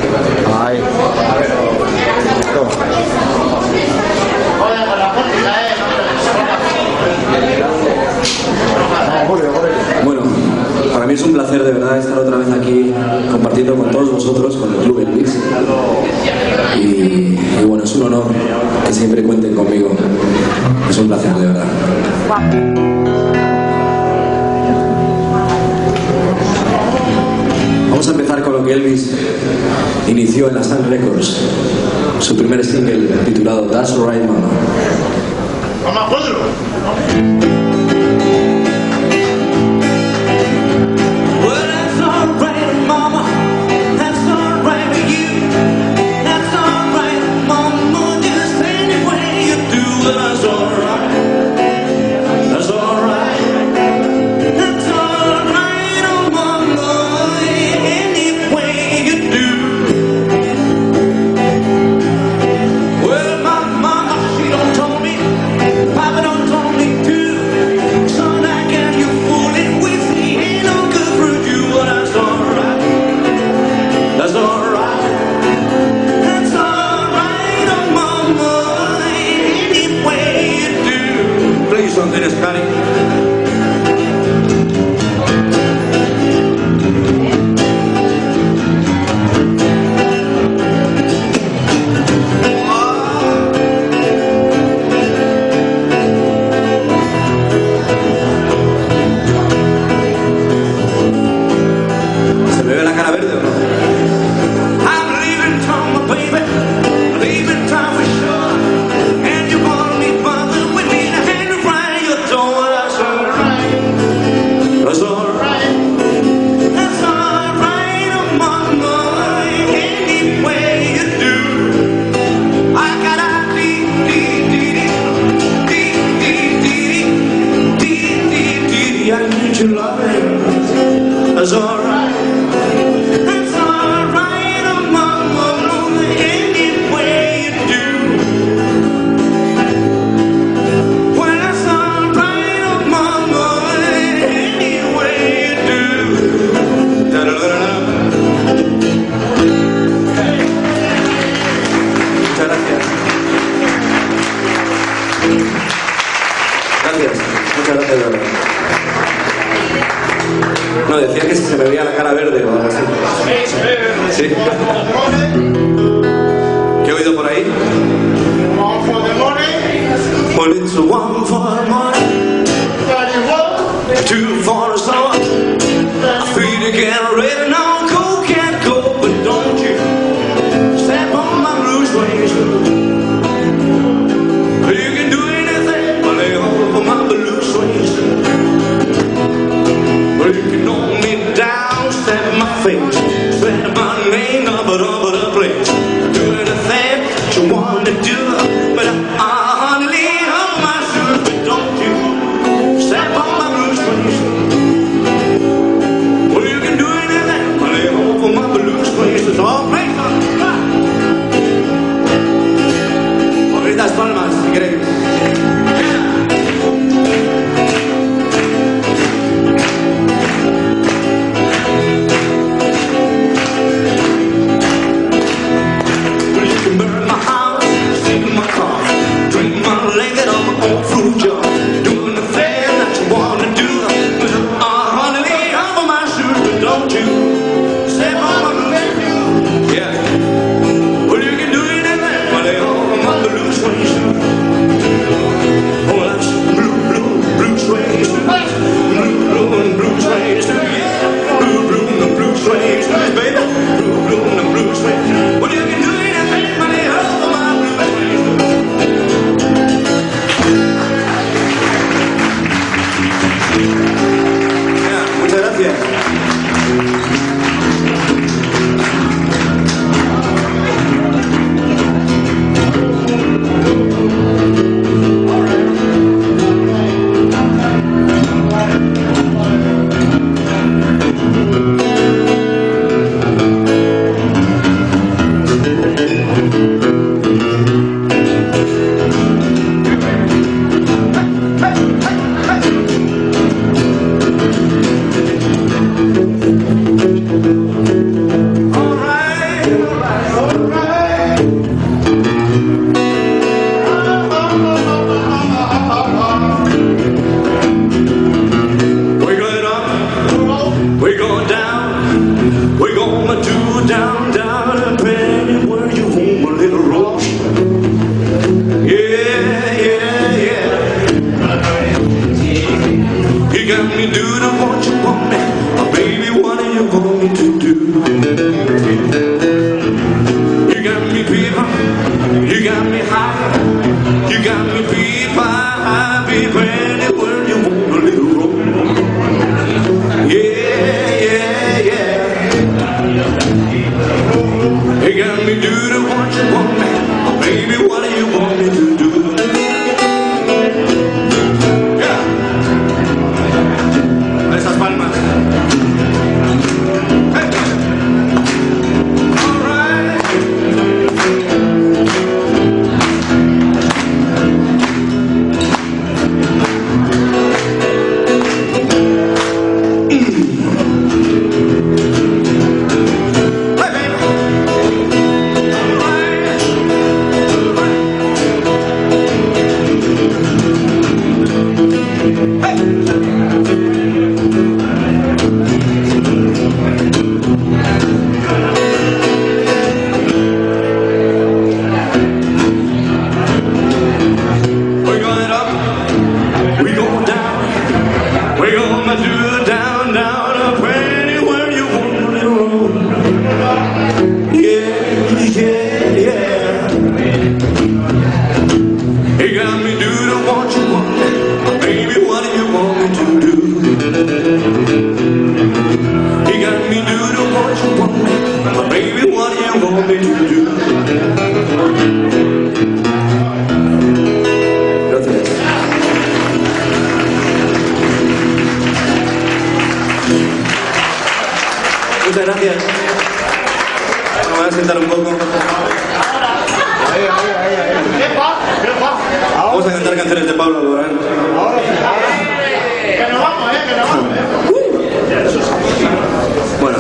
Ahí. Bueno, para mí es un placer de verdad estar otra vez aquí compartiendo con todos vosotros, con el Club Elvis. Y bueno, es un honor que siempre cuenten conmigo. Es un placer de verdad. Vamos a empezar con lo que Elvis inició en la Sun Records, su primer single titulado That's Alright Mama. ¡Mamá, Pedro! No, decía que si se me veía la cara verde o algo así. Sí. ¿Qué he oído por ahí? One for the money. Well, it's a one for the money, two for the soul, three to get ready now. Coke can't go, but don't you step on my blue suede shoe. You can do anything but lay over my blue suede shoe. Well, you can knock me down, step in my face, spread my name up all over the place. Do anything that you want to do, but I hardly leave on my shoes. But don't you step on my blue suede shoe. Well, you can do anything but lay over my blue suede shoe. All right. Las palmas, si queréis. You got me fever, you got me high, you got me fever anywhere you want a little room. Yeah, yeah, yeah. You got me do the what you want me, baby, what do you want me to do? Yeah. Esas palmas. Muchas gracias. Me voy a sentar un poco. Vamos a cantar canciones de Pablo Alborán. Que nos vamos, que nos vamos. Bueno.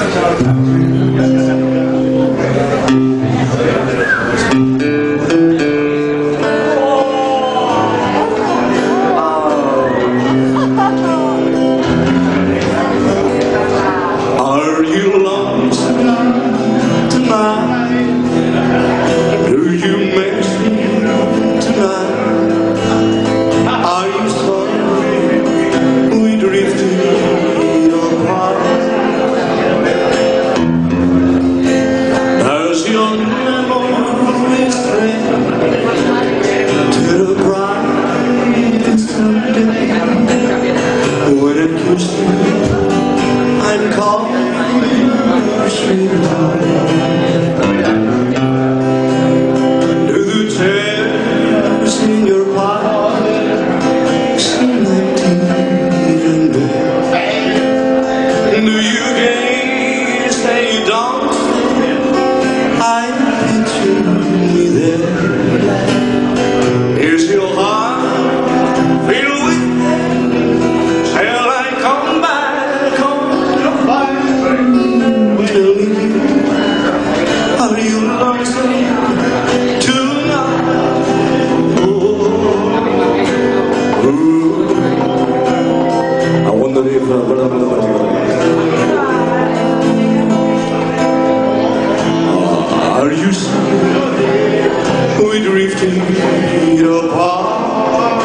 Are you sorry we drifting apart?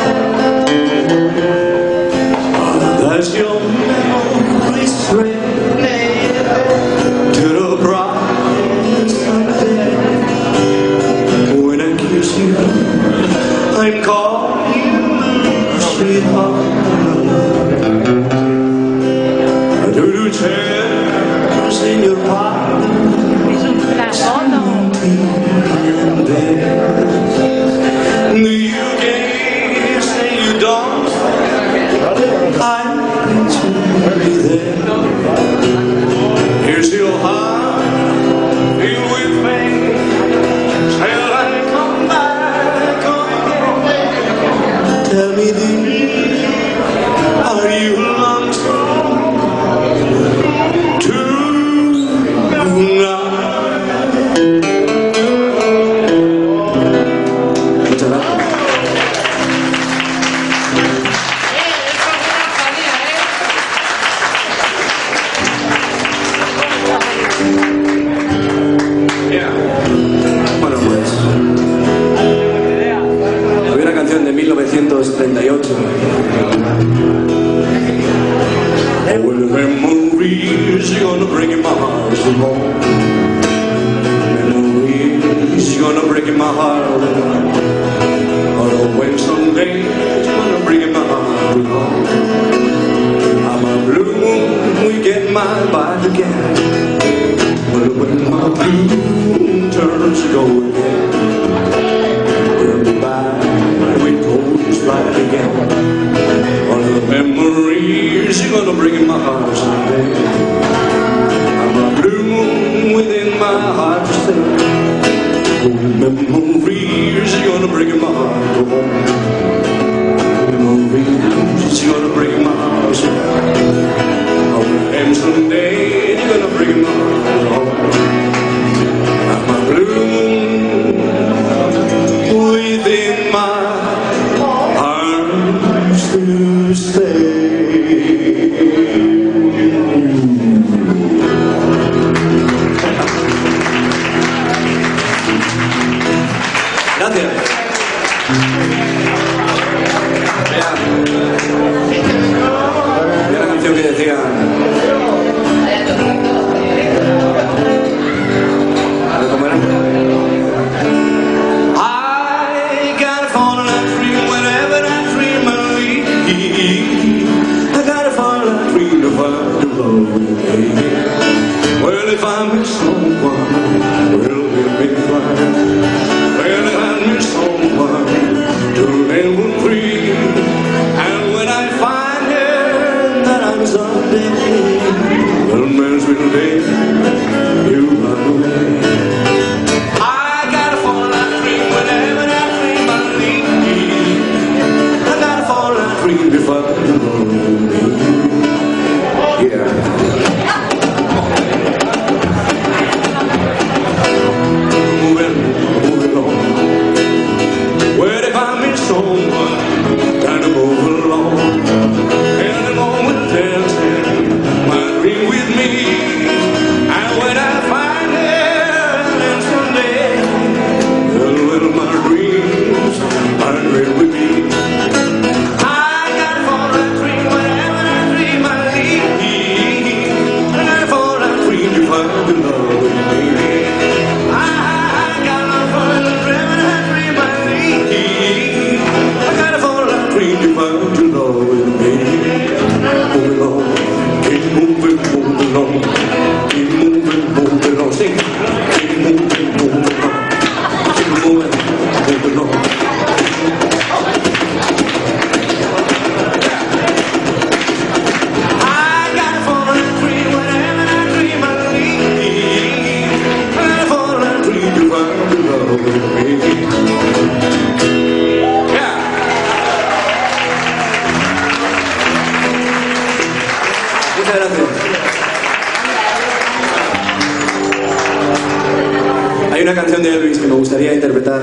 That's your memory straight to the bright Sunday. When I kiss you, I'm calling you sweetheart. Do you tears in your heart? she's gonna break in my heart. Oh, when someday she's gonna break in my heart. I'm a blue moon, we get my bike again. But when my blue moon turns to gold again, we'll be back, we goes right again. All the memories she's gonna break in my heart someday. I'm a blue moon within my heart to stay. Oh, memories are gonna break in my heart. Oh, memories are gonna break in my heart. Oh, and someday you're gonna break in my heart. Oh, I'm a blue moon within my arms to stay. Gracias. Había una canción que decía... ¿Cómo era? I gotta fall in that dream whenever that dream I leave. I gotta fall in that dream to find the love with me. Well, if I miss someone, we'll be fine. Well, if I miss someone to live with free, and when I find her that I'm someday, well, man's will be you run away. I gotta fall in that dream whenever that dream I leave. I gotta fall in that dream before the Lord me. Yeah. Moving on. Well, if I miss someone, time to move along. And the moment dancing, my dream with me. And when I find her, then someday, well, my dreams are real with me. I gotta fall that dream whenever that dream I leave. I gotta fall that dream to find the love with me. I gotta fall that dream that dream I leave. I gotta fall that dream to find the love with me. Moving on, keep moving, moving on, keep moving, moving on. Sing, keep moving, moving on, keep moving, moving on. I gotta fall that dream whenever that dream I leave. I gotta fall that dream to find the love with me. Yeah. Muchas gracias. Hay una canción de Elvis que me gustaría interpretar.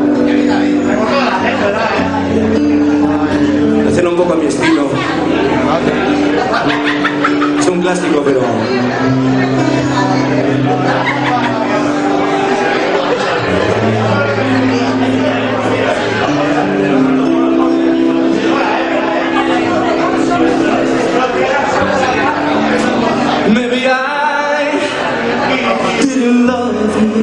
Hacerlo un poco a mi estilo. Es un clásico, pero... Maybe I didn't love you.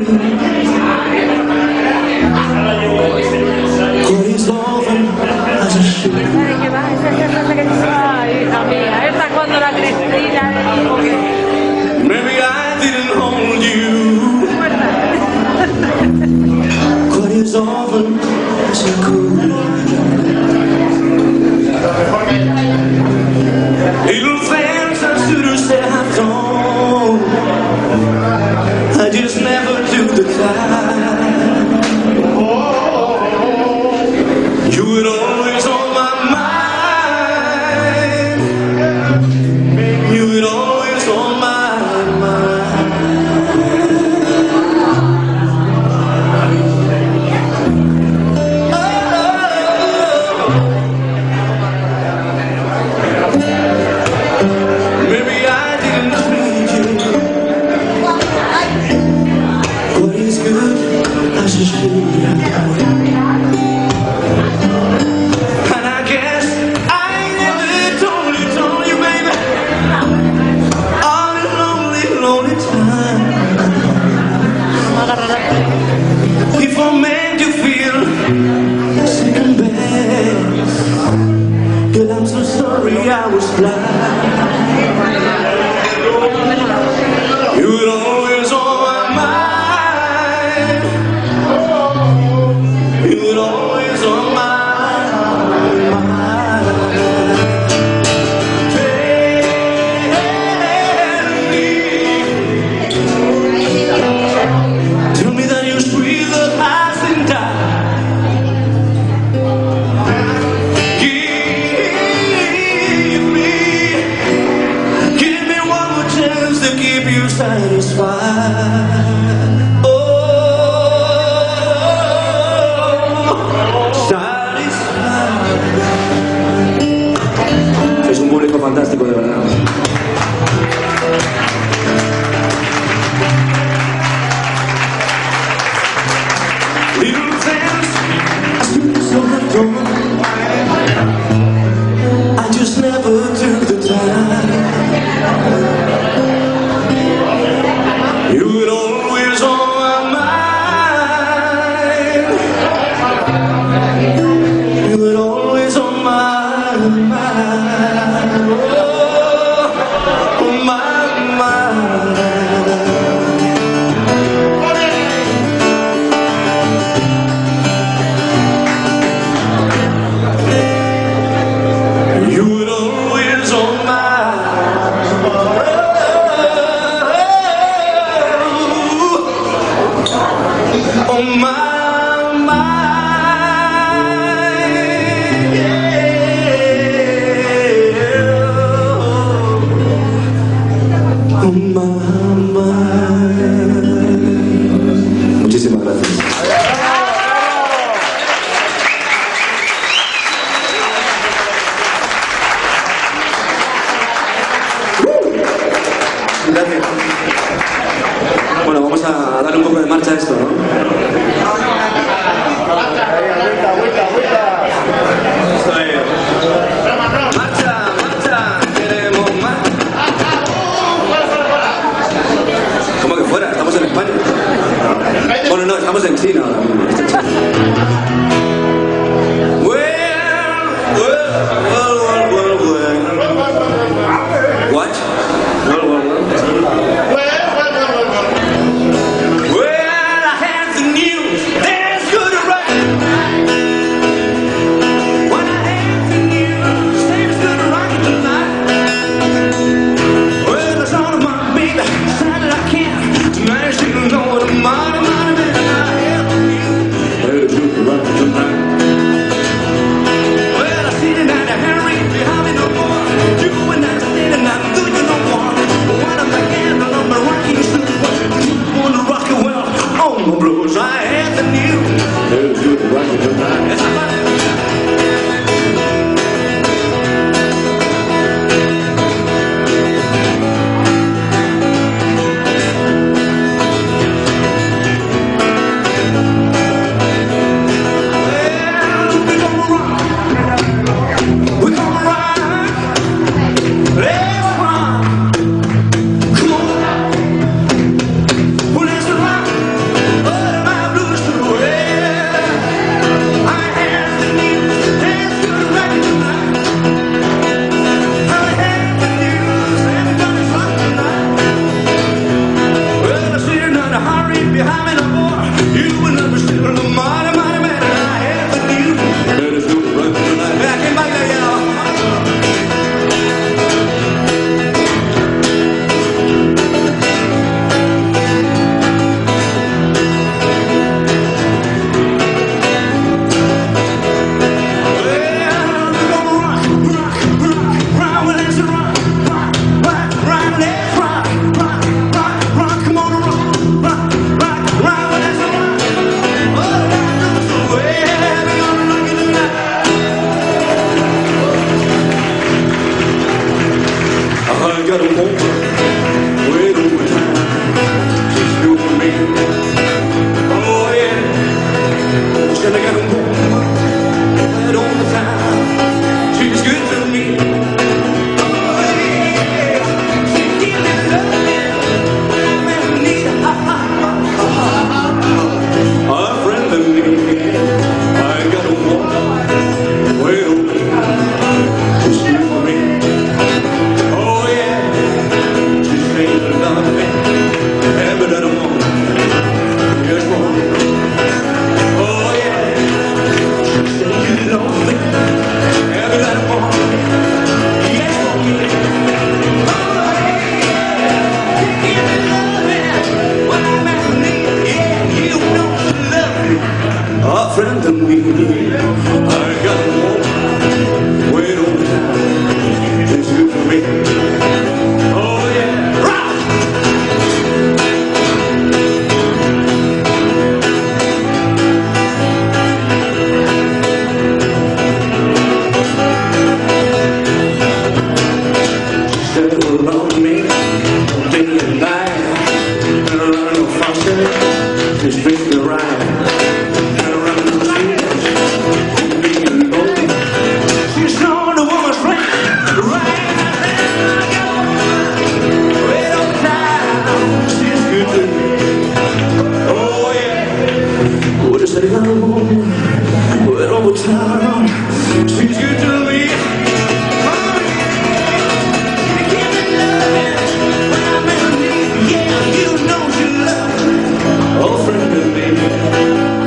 It's often as a should. Maybe I didn't hold you quite as often as I could. Little things I should have said I've done, I just never took the time. You were always on my mind. You were always on my mind. Oh, on my mind, yeah, on my mind. Muchísimas gracias. Gracias. Bueno, vamos a darle un poco de marcha a esto, ¿no? Marcha, marcha, queremos más. ¿Cómo que fuera? Estamos en España. Bueno, no, estamos en China ahora mismo. What? Friend of me, I got a woman, wait on time, it's good for me. Oh yeah, rock! She said around me, day and night, and around the function, just treat me right. But all the time, she's good to me. Oh yeah, you give me love when I'm in need. Yeah, you know she loves me. Oh, friend of me.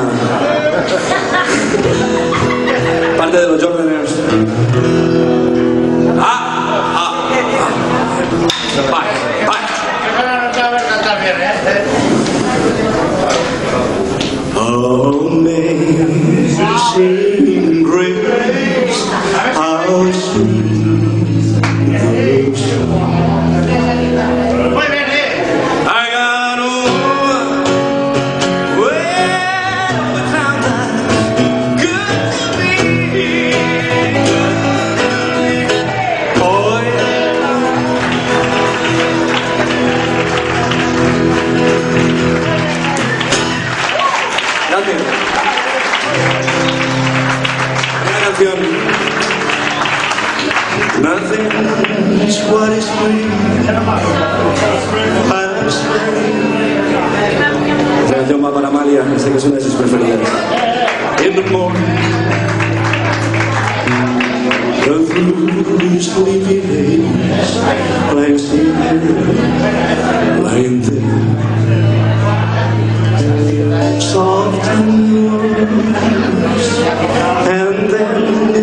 parte de los Jordaners. Amazing grace, how sweet the sound. I got over where the town good to be. Oh yeah. Gracias. Nothing's what is free. Esta canción va para Amalia, sé que es una de sus preferidas. In the morning, through sleepy days, lying still, lying there, soft and warm, and then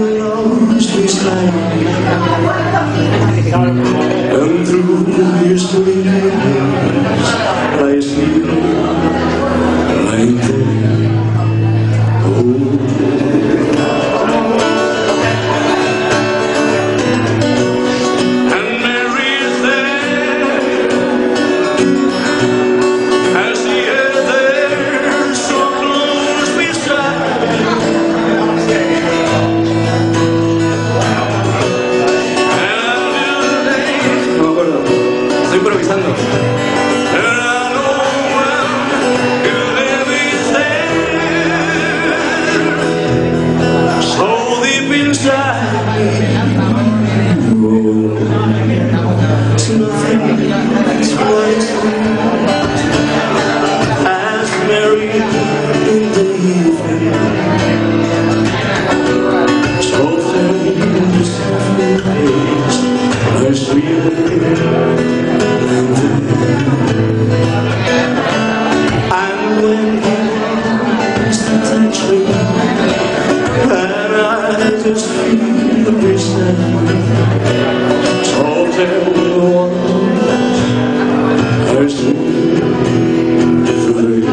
and through your sleep, I sleep like there. And Mary is there, as she is there, so close beside. Estoy improvisando. So deep inside, it's nothing, it's twice as Mary in the evening. So things I sleep. And when he's touching, and I just feel the resentment, so tell me what I see through.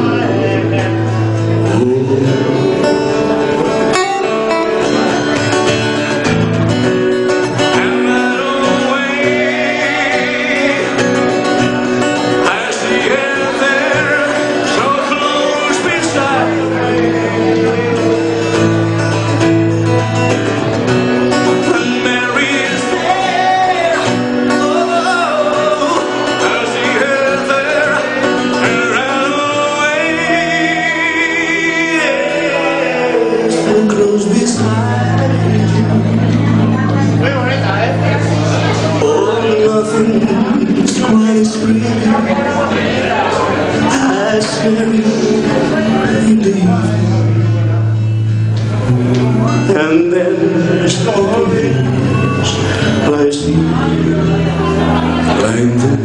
And then there's always I see like that.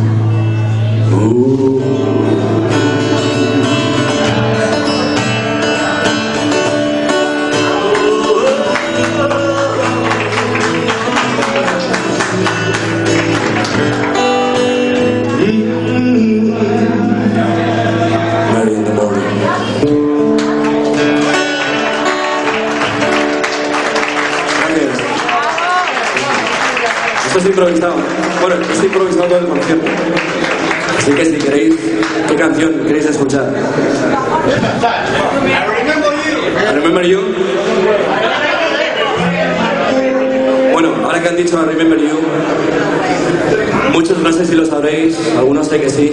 Estoy improvisado. Bueno, estoy improvisado todo el concierto. Así que si queréis, ¿qué canción queréis escuchar? I Remember You. Bueno, ahora que han dicho I Remember You, muchos no sé si lo sabréis, algunos sé que sí.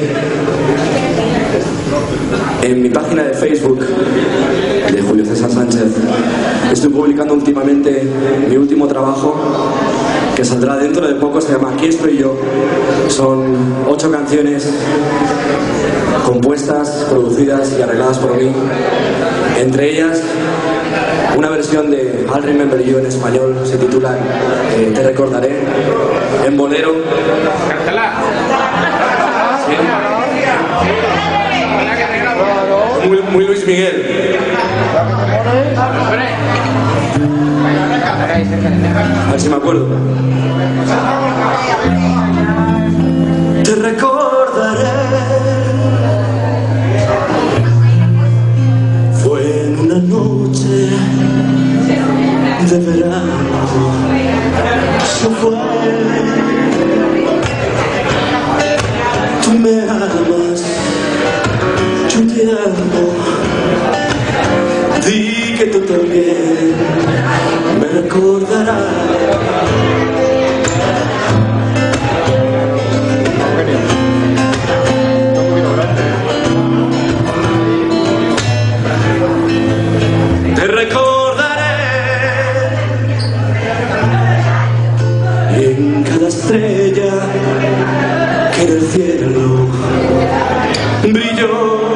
En mi página de Facebook de Julio César Sánchez estoy publicando últimamente mi último trabajo, que saldrá dentro de poco. Se llama Aquí estoy yo. Son 8 canciones compuestas, producidas y arregladas por mí. Entre ellas, una versión de I'll Remember You en español, se titula Te recordaré, en bolero. ¿Sí? Muy Luis Miguel. A ver si me acuerdo. Te recordaré. Fue en una noche de verano. Eso fue. Tú me amas, yo te amo. Di que tú también me recordarás. Te recordaré en cada estrella que en el cielo brilló.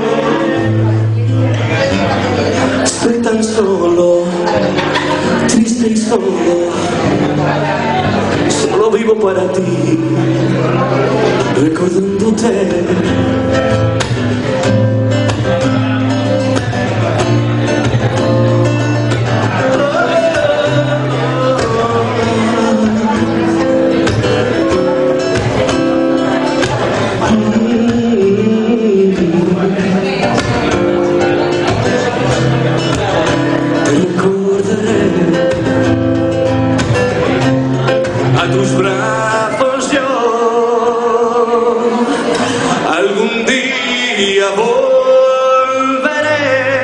Estoy tan solo, triste y solo, solo vivo para ti, recordándote. A tus brazos yo algún día volveré.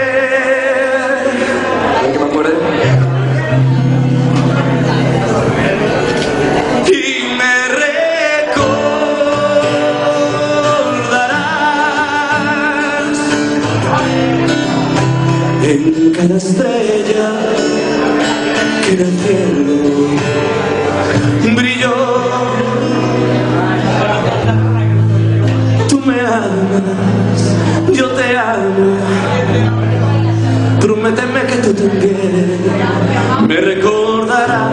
¿Que me acuerde? Y me recordarás en cada estrella que en el cielo brilló. Tú me amas, yo te amo. Prométeme que tú también me recordarás.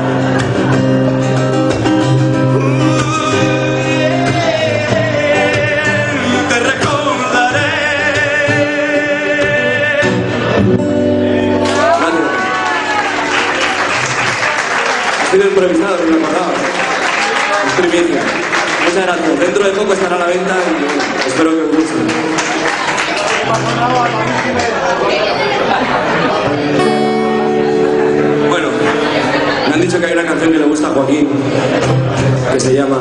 Te recordaré. Ha sido improvisado, no me acordaba. Primicia. Muchas gracias. Dentro de poco estará a la venta y espero que os guste. Bueno, me han dicho que hay una canción que le gusta a Joaquín que se llama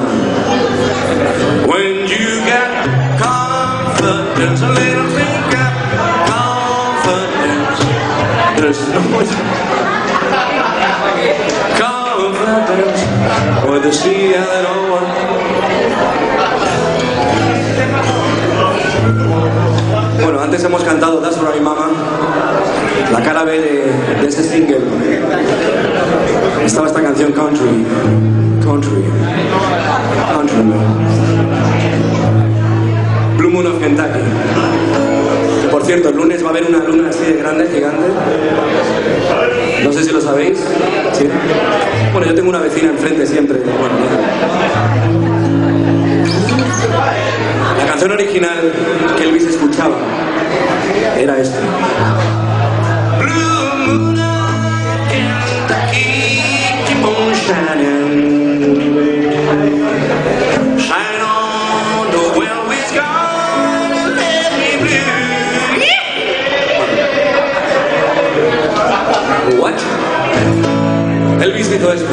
When you get confidence, a little thing got confidence. There's no confidence or the sea that no one. Bueno, antes hemos cantado That's For My Mama. La cara B de ese single estaba esta canción Country. Blue Moon of Kentucky. Que por cierto, el lunes va a haber una luna así de grande, gigante. No sé si lo sabéis. ¿Sí? Bueno, yo tengo una vecina enfrente siempre. Bueno, la canción original que Elvis escuchaba era esta. Blue moon of Kentucky, keep on shining. Shine on the well we's gone and let me blue. What? Elvis hizo esto.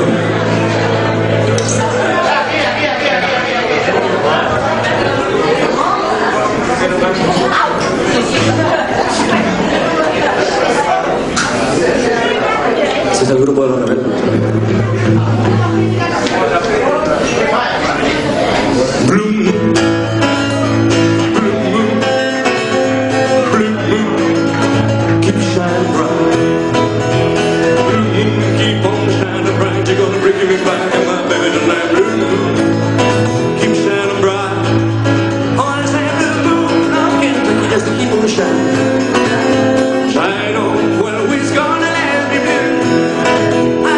Ese es el grupo de los rebeldes. Shine on, well, we's gonna let me blue.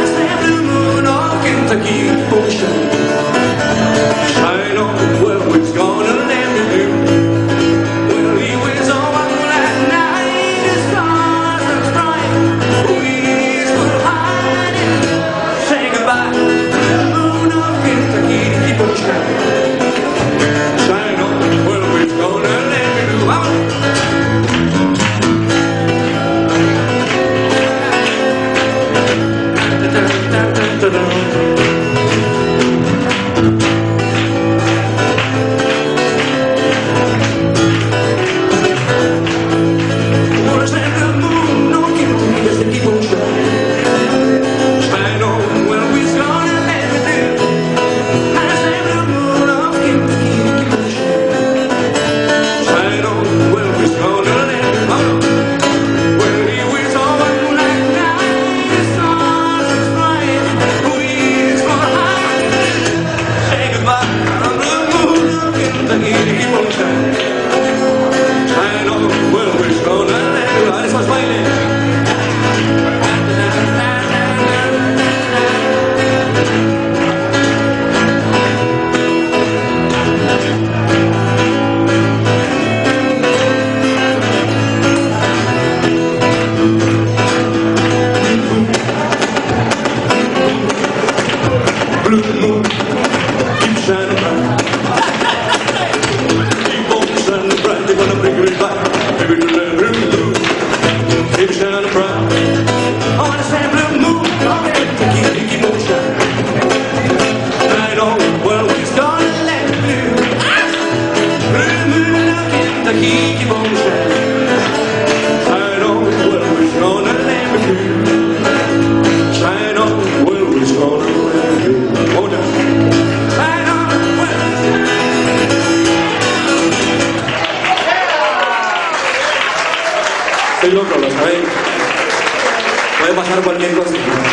Puede pasar cualquier cosa.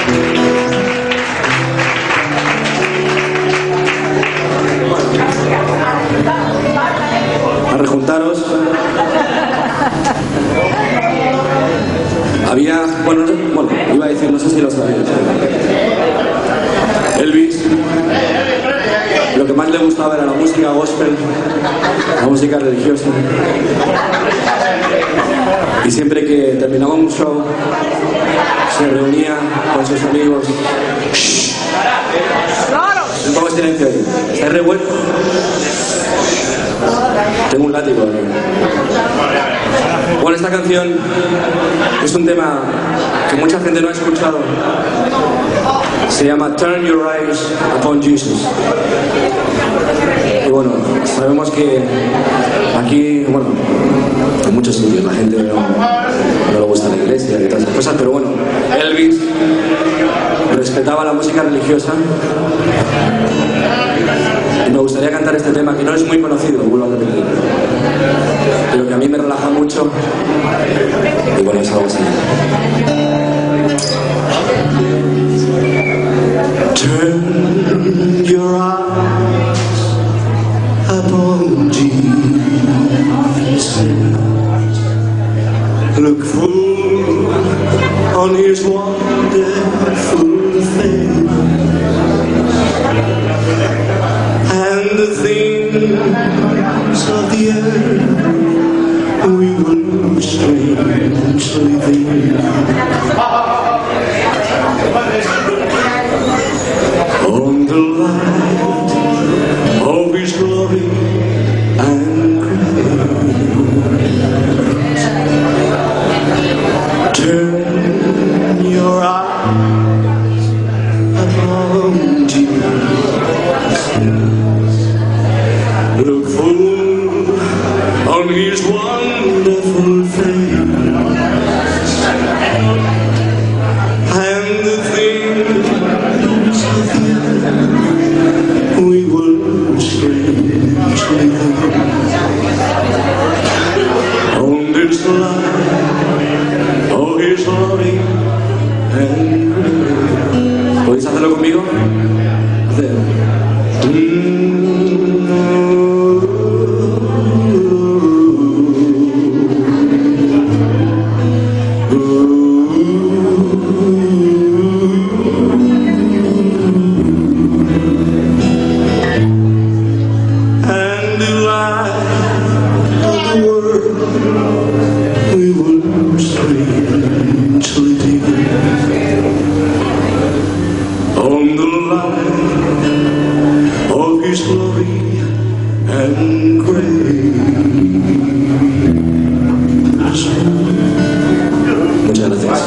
A rejuntaros. Había, bueno, iba a decir, no sé si lo sabéis. Elvis, lo que más le gustaba era la música gospel, la música religiosa. Y siempre que terminaba un show, se reunía con sus amigos. Un poco de silencio ahí. ¿Estáis revueltos? Tengo un látigo aquí. Bueno, esta canción es un tema que mucha gente no ha escuchado. Se llama Turn Your Eyes Upon Jesus. Y bueno, sabemos que aquí, bueno, en muchos sitios la gente no le gusta la iglesia y todas esas cosas, pero bueno, Elvis respetaba la música religiosa. Y me gustaría cantar este tema que no es muy conocido, vuelvo a repetir, pero que a mí me relaja mucho. Y bueno, es algo así. Turn your eyes upon Jesus. Look full on His wonderful face, and the things of the earth we will strangely think. On the light of His glory and grace, turn your eyes upon Jesus. Look full on His wonderful face, and the things of the earth we will strangely think. On this light of His glory and grace. ¿Podéis hacerlo conmigo? Muchas gracias.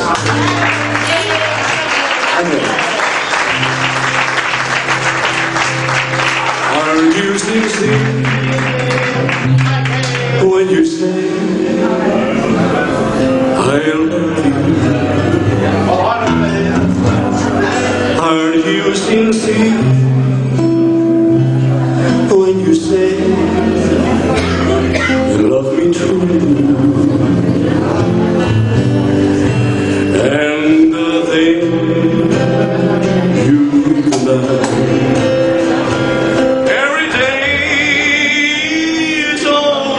Are you sincere when you say I love you? Are you sincere when you say you love me true? And the thing you love every day is all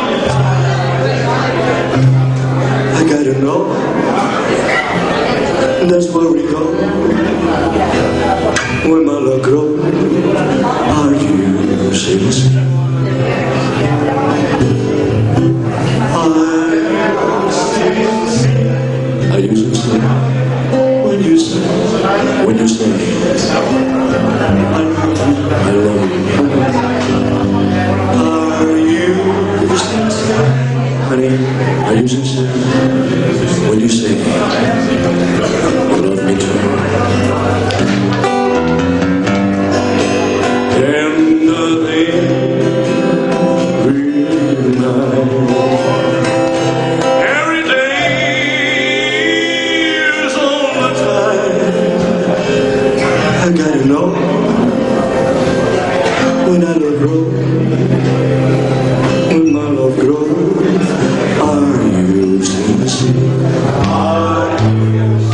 I gotta know. That's where we go when my love grows. Are you sincere? Are you sincere when you say I love you? Are you sincere, honey? Are you sincere when you say you love me too? And the thing we know. I gotta know when I love grows, when my love grows. Are you sincere? Are you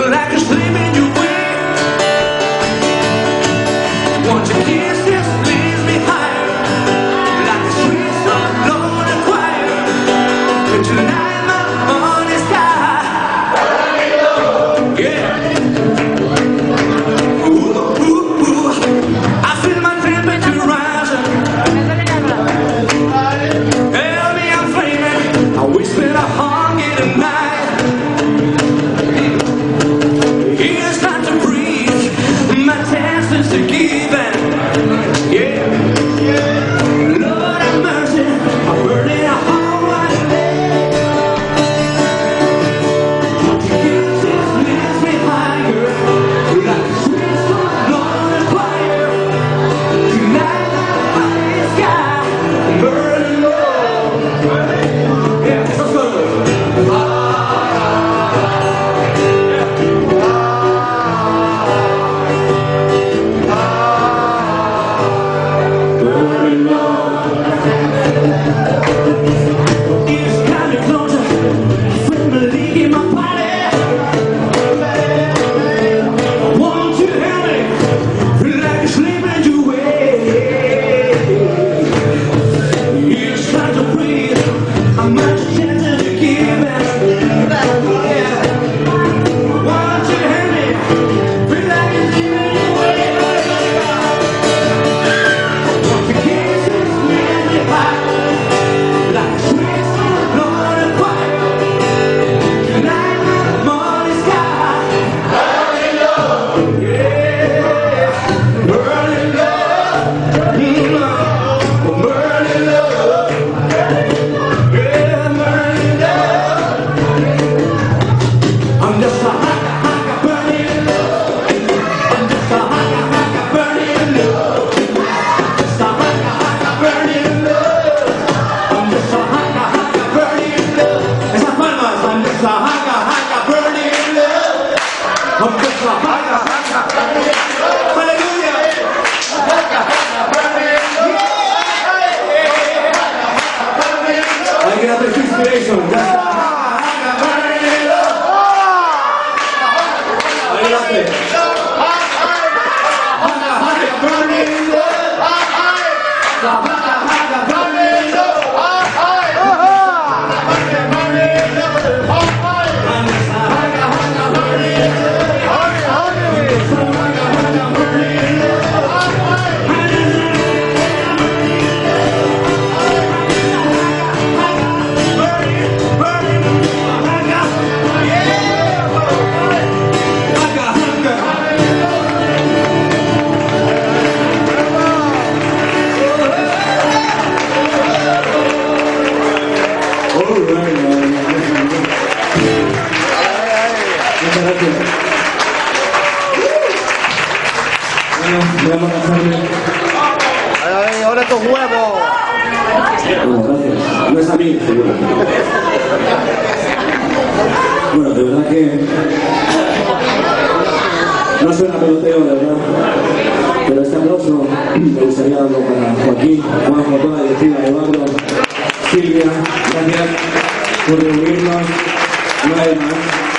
like a sleep in your way. Want your kisses leads me higher, like the sweet soft lonely choir. And tonight my heart is sky. Yeah. Ooh, ooh, ooh. I feel my temperature rising. Tell me I'm flaming. I whisper a hunger tonight. It's time to breathe. My task is to give it. Yeah. Lord have mercy. I'm burning a hole right there. Jesus leads me higher, like a sweet soft lonely choir. Tonight my body is sky, burning low. Yeah, let's go. Burning low. It's kinda closer, feel the leak in my body. Won't you help me? Feel like you're sleeping your way. It's time to breathe. I'm much tempted to give it. Yeah. Won't you help me? Feel like you're sleeping your way. Want your kisses lead me high, like a sweet soft lonely choir. Tonight my morning sky. Burning low, yeah, burning low, burning low, yeah, burning low. I'm just a haka burning low. I'm just a haka burning low. Just a haka burning low. I'm just a haka burning low. Esas palmas, I'm just a haka burning low. I'm just a haka burning low. Hallelujah. I get the inspiration. Just a haka burning low. I love it. Haka burning low. Haka burning low. I'm just a haka burning Muchas gracias. Bueno, vamos a pasarle. ¡Ay, ahora estos huevos! Bueno, gracias. No es a mí, seguro. Bueno, de verdad que no suena peloteo, de verdad. Pero este aplauso me gustaría darlo para Joaquín, Juanjo, toda la directiva, Eduardo, Silvia. Gracias por reunirnos una vez más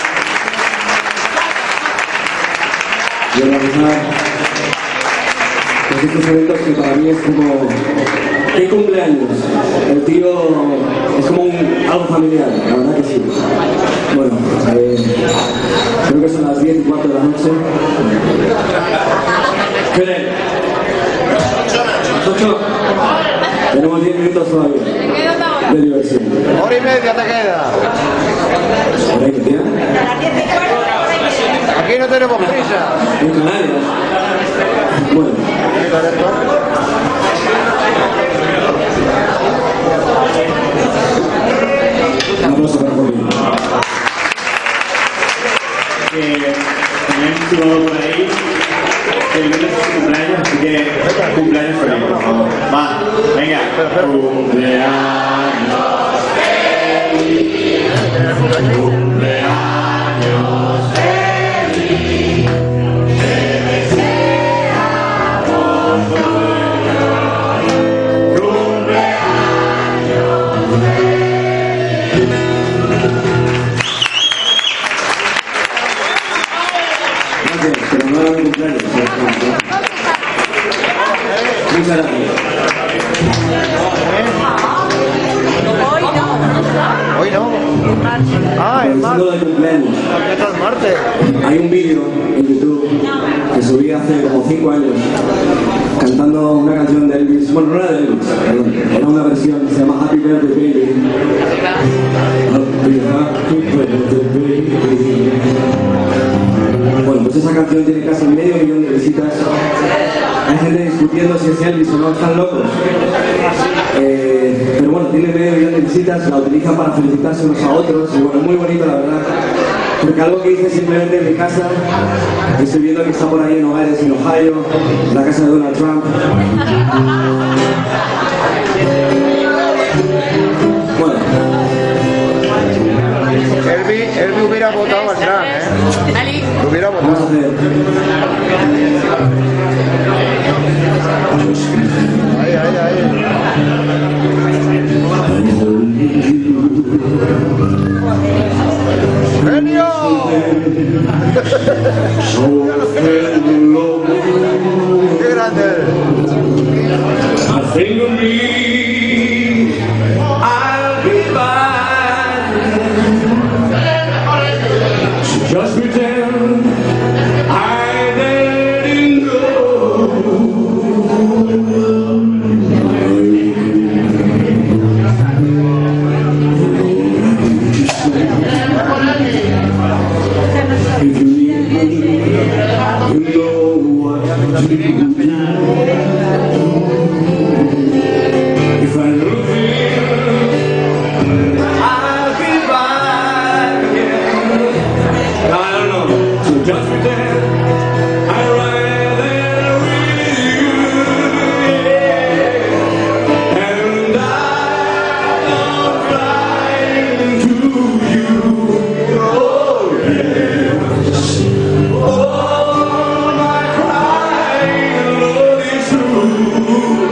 y organizar pues estos eventos que para mí es como ¿qué cumpleaños? El tío es como algo familiar, la verdad que sí. Bueno, creo que son las 10:15 de la noche. ¿Qué? 8. Tenemos 10 minutos todavía de diversión. Hora y media te queda. ¿Hora y media? Aquí no tenemos prisa. En Canarias. Bueno. Un aplauso para Jorge. También estuvo por ahí. El lunes es su cumpleaños, así que cumpleaños feliz, por favor. Va, venga. Cumpleaños feliz. Cumpleaños feliz. Te deseamos cumpleaños feliz. gracias, pero no era mi cumpleaños. Muchas gracias. Hoy no. Ah, el Hablando de martes. cumpleaños, ¿Qué tal martes? hay un vídeo en YouTube que subí hace como 5 años cantando una canción de Elvis. Bueno, no era de Elvis, perdón, era una versión que se llama Happy Birthday Baby. Happy Birthday Baby. Bueno, pues esa canción tiene casi medio millón de visitas. Hay gente discutiendo si es Elvis o no, están locos. Pero bueno, tiene medio millón de visitas, la utilizan para felicitarse unos a otros. Y bueno, muy bonito la verdad. Porque algo que hice simplemente en mi casa, estoy viendo que está por ahí en hogares en Ohio, la casa de Donald Trump. Bueno, Elvi hubiera votado al Trump, ¿eh? Lo hubiera vamos a votado. hacer. Ahí. ¡Genio! ¡Qué grande eres! I think of me, I'll be back. So just pretend I didn't If you need me, you know what to do. If I lose you, I'll be back again. I don't know, so just pretend I'm right there with you, yeah. And I'm flying to you, oh yes. Oh, my crying love is true.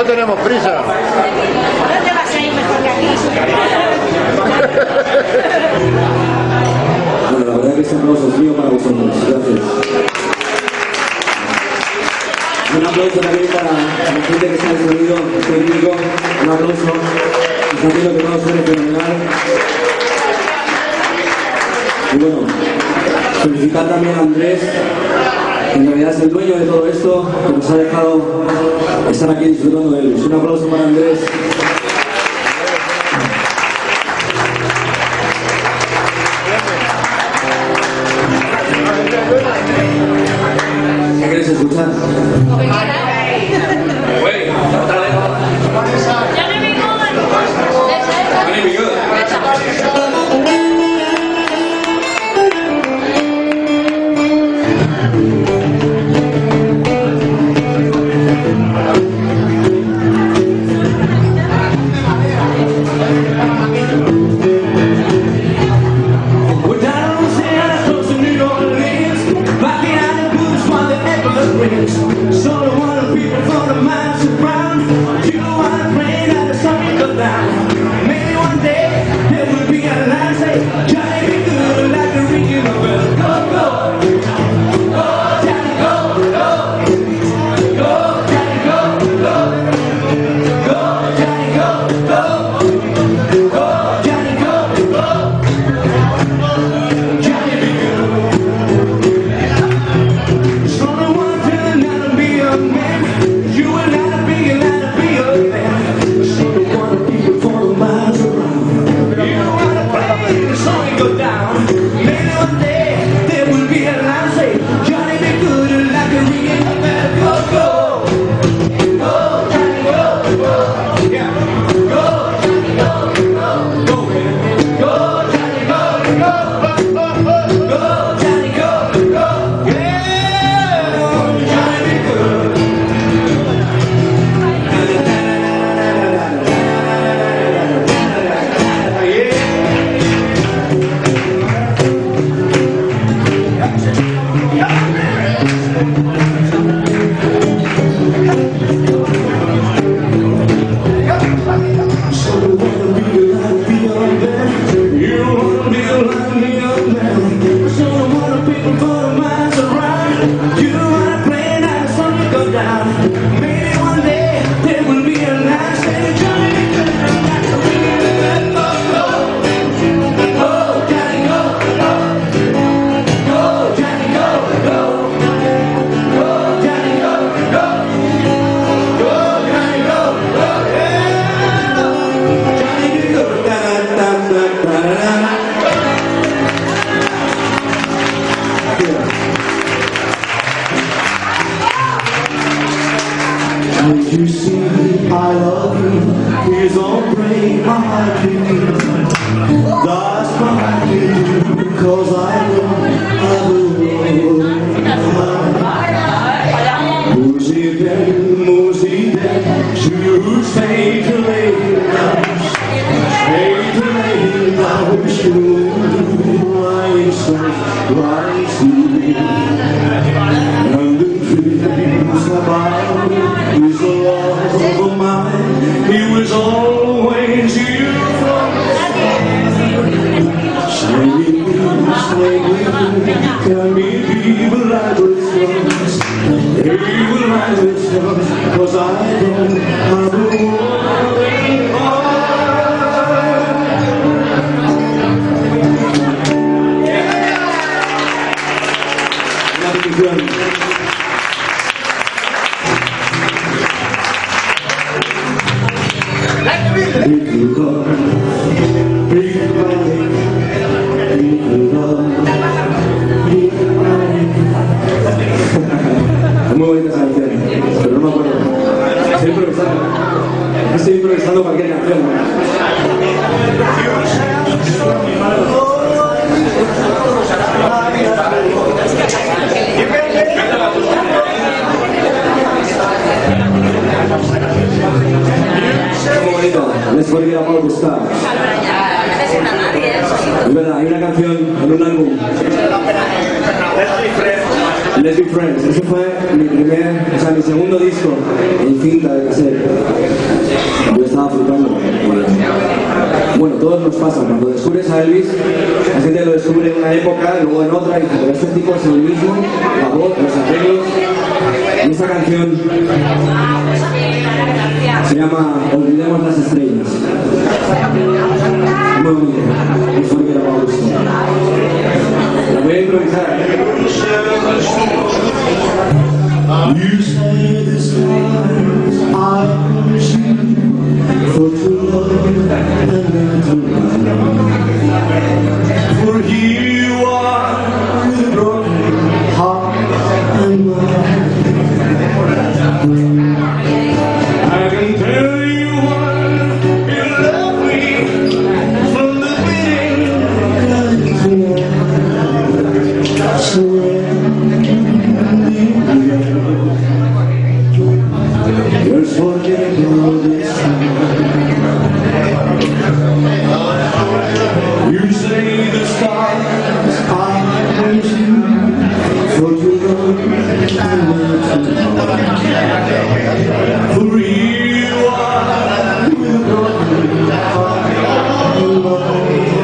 no tenemos prisa. No te vas a ir mejor que aquí. Bueno, la verdad que este aplauso es mío para vosotros. Gracias. Un aplauso también para la gente que está en el sonido técnico. Un aplauso. Está haciendo que todo suene fenomenal. Y bueno, felicitar también a Andrés, que en realidad es el dueño de todo esto, que nos ha dejado estar aquí disfrutando de él. Un aplauso para Andrés. ¿Qué queréis escuchar? You see, I love you. Please don't break my heart, that's my you, cause I know Music, choose fate to lay down. Fate to lay down. You rise to me. And the dreams about is the love of mine. He was always you from the start. Stay with me, can be but I was lost. He will rise with stars, cause I don't have a worry heart. Es muy bonita esa canción, pero no me acuerdo. Estoy improvisando cualquier canción. Muy bonito. Let's forget about the stars. Es verdad, hay una canción en un álbum Let's Be Friends. Ese fue mi segundo disco en cinta de cassette. Yo estaba flipando. Bueno, todos nos pasa. Cuando descubres a Elvis, la gente lo descubre en una época, luego en otra, y dice, pero este tipo es el mismo, la voz, los arreglos. Y esta canción se llama Olvidemos las estrellas. Muy bonito. Es muy que la vamos a gustar. La voy a improvisar. You say the stars are pushing for true love and to run. For here you are with a broken heart and mind. I can tell you what you love me from the beginning. Let's forget all this time. You say the stars are pushing for too long and for you are with a broken heart and mind.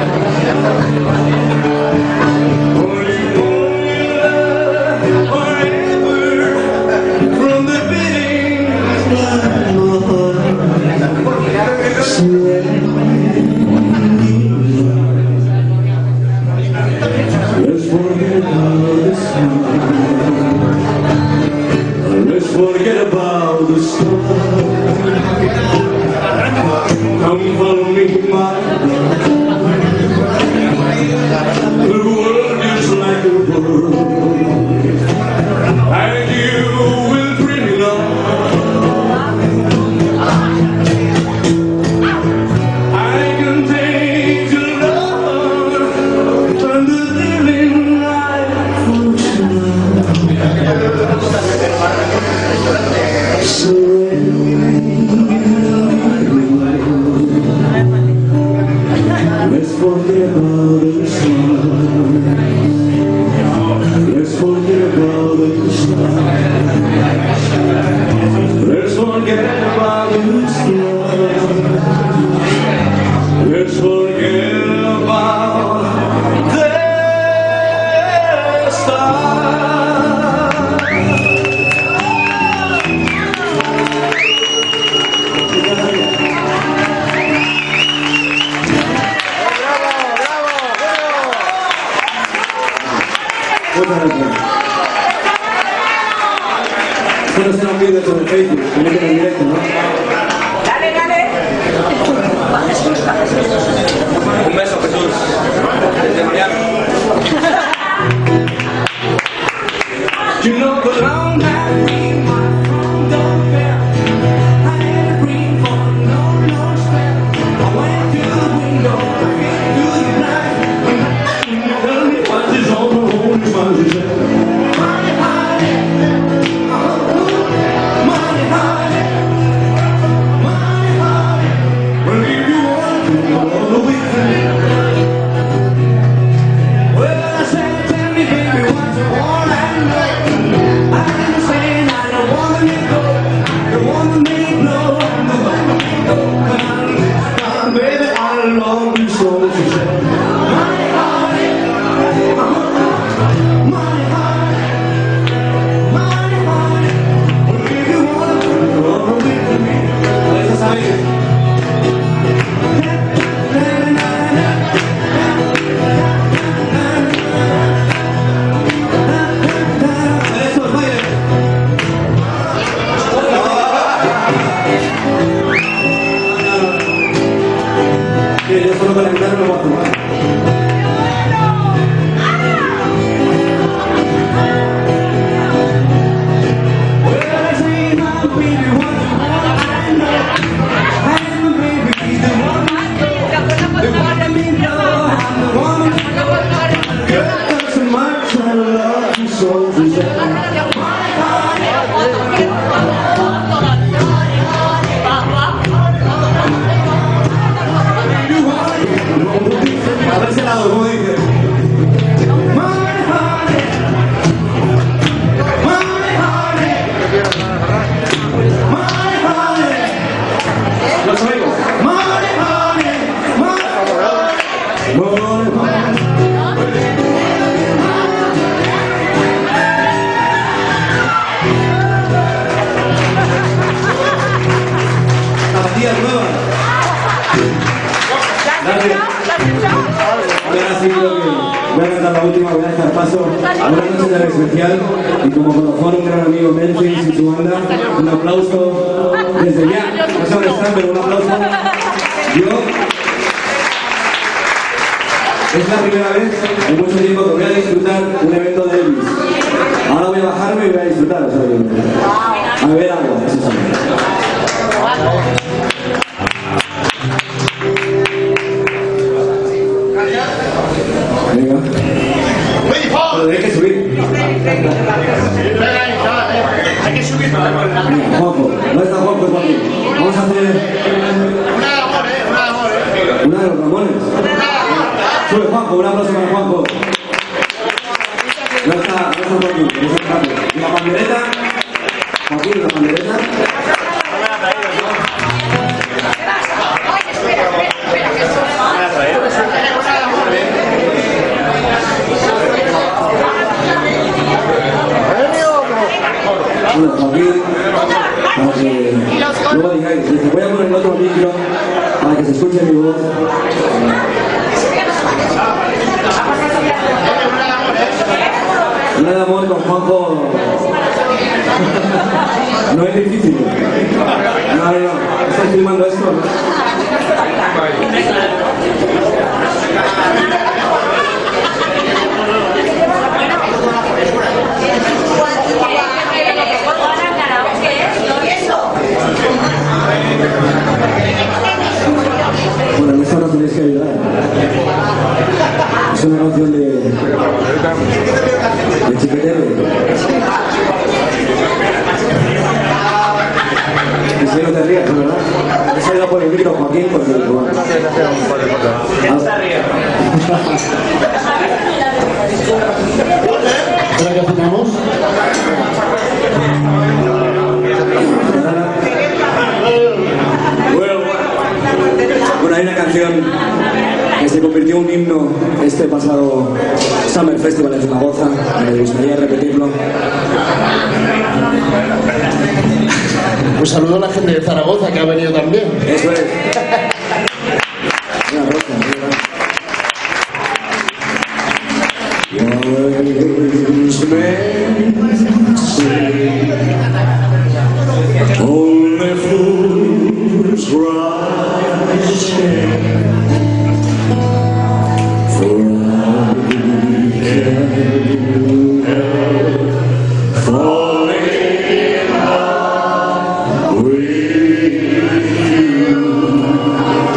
Let's forget about the storm. Come follow me, my the world is like a world, and you will bring it on. I can take your love and the living life for tonight. Let's forget about the stars. Let's forget about the stars. Let's forget about the stars. Let's forget about the stars. Muchas gracias. Esto no será un vídeo sobre Facebook, que meten en directo, ¿no? Dale, dale. Un beso, Jesús. Desde Miami. You know the long night came from the fair. I had a dream for no spell. I went to the window, I to the blind. You tell me what is on the whole money, money, money, money. Well, if you want to go with me, well, I said, tell me, baby, what you want and know. I didn't say I don't wanna let go. I wanna make love, I wanna make love. Come on, this time, baby, I love you so. She said, money, money, money, money. Well, if you wanna go with me, let's say it. Yo solo para entrar no voy a tomar. You want nueva. Gracias. Ahora sí creo que voy a cantar la última, voy a dejar paso a una noche tan especial y como colofón un gran amigo Memphis y su banda, un aplauso desde ya, no sé dónde están, pero un aplauso. Yo, es la primera vez en mucho tiempo que voy a disfrutar un evento de Elvis. Ahora voy a bajarme y voy a disfrutar, o sea, a beber algo, eso sí. Venga. Pero hay que subir. Hay que subir. Juanjo, no está Juanjo, es aquí. Vamos a hacer una de los Ramones. Sube Juanjo, un aplauso para Juanjo. No está Joaquín, no está Carlos. ¿Y la pandereta? Joaquín, la pandereta. Bueno, Joaquín, para que luego digáis, voy a poner el otro micro para que se escuche mi voz. Una de amor con Juanjo no es difícil. No. ¿Estáis filmando esto? Bueno, en esta no tenéis que ayudar. Es una canción de Chiquetete. Y si no te rías, ¿verdad? He salido por el micro, Joaquín, porque... Bueno. ¿Ahora qué hacemos? Bueno, hay una canción que se convirtió en un himno este pasado Summer Festival en Zaragoza. Me gustaría repetirlo. Pues saludo a la gente de Zaragoza que ha venido también. Eso es. Una rosa, only fools rush for all we can help falling in love with you.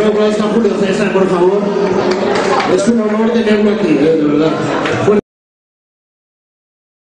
Un aplauso a Julio César, por favor. Es un honor tenerlo aquí, de verdad.